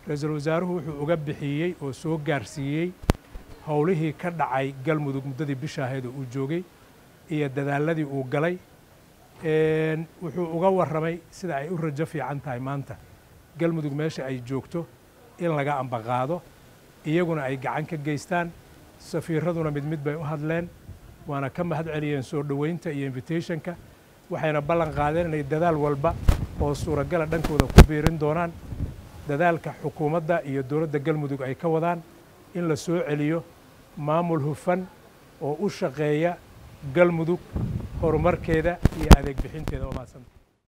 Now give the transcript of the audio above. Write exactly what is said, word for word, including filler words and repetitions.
ra'iisul wasaaruhu wuxuu uga bixiyey oo soo gaarsiiyey howlihii ka dhacay galmudug muddadii bisha ahayd oo uu joogay iyo dadaaladii uu galay wuxuu uga warramay sida ay u rajo fiican tahay maanta galmudug meesha ay joogto in laga ambaqaado iyaguna ay gacan ka geystaan safiiraduna mid mid bay u hadleen waana ka mahad celiyeen soo dhoweynta iyo invitationka waxayna ballan qaadeen inay dadaal walba oo suuragala dhankooda ku biirin doonaan dadaalka xukuumadda iyo dowladda galmudug ay ka wadaan in la soo celiyo maamul hufan oo u shaqeeya galmudug horumarkeeda iyo adeeg bixinteeda oo mahadsan